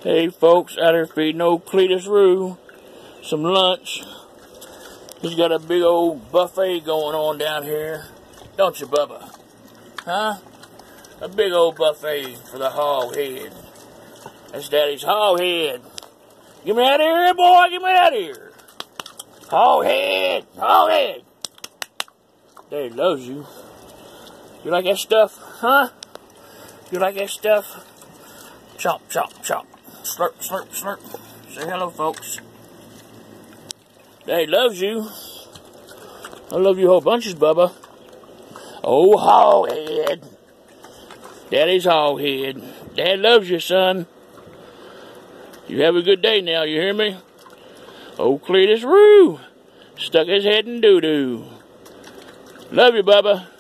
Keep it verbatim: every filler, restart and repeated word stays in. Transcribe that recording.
Hey folks, out here feeding old Cletus Roo some lunch. He's got a big old buffet going on down here. Don't you, Bubba? Huh? A big old buffet for the hog head. That's Daddy's hog head. Get me out of here, boy. Get me out of here. Hog head. Hog head. Daddy loves you. You like that stuff? Huh? You like that stuff? Chomp, chomp, chomp. Slurp, slurp, slurp. Say hello, folks. Daddy loves you. I love you whole bunches, Bubba. Oh, hog head. Daddy's hog head. Dad loves you, son. You have a good day now, you hear me? Oh, Cletus Roo stuck his head in doo-doo. Love you, Bubba.